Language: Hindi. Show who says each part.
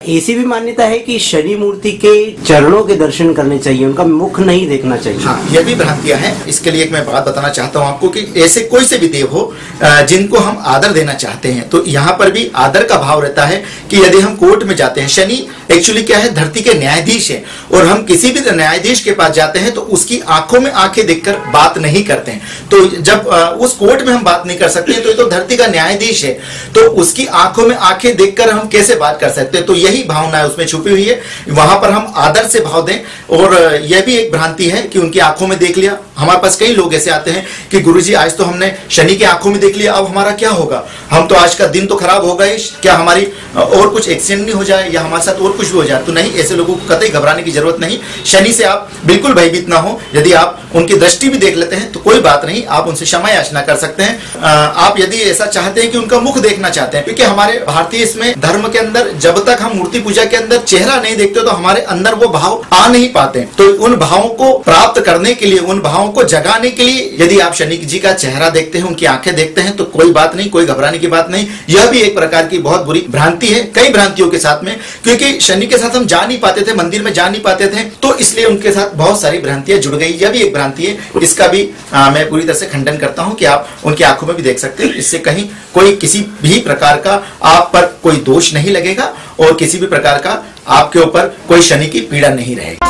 Speaker 1: ऐसी भी मान्यता है कि शनि मूर्ति के चरणों के दर्शन करने चाहिए, उनका मुख नहीं देखना चाहिए।
Speaker 2: हाँ, यह भी भ्रांतियां हैं। इसके लिए एक मैं बात बताना चाहता हूँ आपको कि ऐसे कोई से भी देव हो जिनको हम आदर देना चाहते हैं, तो यहाँ पर भी आदर का भाव रहता है कि यदि हम कोर्ट में जाते हैं, शनि एक्चुअली क्या है, धरती के न्यायाधीश है, और हम किसी भी न्यायाधीश के पास जाते हैं तो उसकी आंखों में आंखें देखकर बात नहीं करते हैं। तो जब उस कोर्ट में हम बात नहीं कर सकते, तो ये तो धरती का न्यायाधीश है, तो उसकी आंखों में आंखें देखकर हम कैसे बात कर सकते हैं? तो यही भावना है उसमें छुपी हुई है, वहां पर हम आदर से भाव दें। और यह भी एक भ्रांति है कि उनकी आंखों में देख लिया। हमारे पास कई लोग ऐसे आते हैं कि गुरुजी आज तो हमने शनि की आंखों में देख लिया, अब हमारा क्या होगा? हम तो आज का दिन तो खराब होगा ही, क्या हमारी और कुछ एक्सीडेंट नहीं हो जाए या हमारे साथ और कुछ भी हो जाए? तो नहीं, ऐसे लोगों को कतई घबराने की जरूरत नहीं। शनि से आप बिल्कुल भयभीत ना हो। यदि आप उनकी दृष्टि भी देख लेते हैं तो कोई बात नहीं, आप उनसे क्षमा याचना कर सकते हैं। आप यदि ऐसा चाहते हैं कि उनका मुख देखना चाहते हैं, क्योंकि हमारे भारतीय इसमें धर्म के अंदर जब तक हम मूर्ति पूजा के अंदर चेहरा नहीं देखते तो हमारे अंदर वो भाव आ नहीं पाते। तो उन भावों को प्राप्त करने के लिए, उन भावों को जगाने के लिए यदि आप शनि जी का चेहरा देखते हैं, उनकी आंखें देखते हैं, तो कोई बात नहीं, कोई घबराने की बात नहीं। यह भी एक प्रकार की बहुत बुरी भ्रांति है कई भ्रांतियों के साथ में, क्योंकि शनि के साथ हम जा नहीं पाते थे, मंदिर में जा नहीं पाते थे, तो इसलिए उनके साथ बहुत सारी भ्रांतियां जुड़ गई। यह भी एक भ्रांति है, इसका भी मैं पूरी तरह से खंडन करता हूं कि आप उनकी आंखों में भी देख सकते हैं। इससे कहीं कोई किसी भी प्रकार का आप पर कोई दोष नहीं लगेगा और किसी भी प्रकार का आपके ऊपर कोई शनि की पीड़ा नहीं रहेगी।